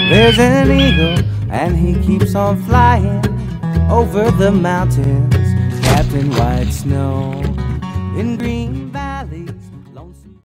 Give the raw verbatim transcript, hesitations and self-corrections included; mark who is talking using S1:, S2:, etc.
S1: There's an eagle, and he keeps on flying over the mountains, Captain White Snow in green valley.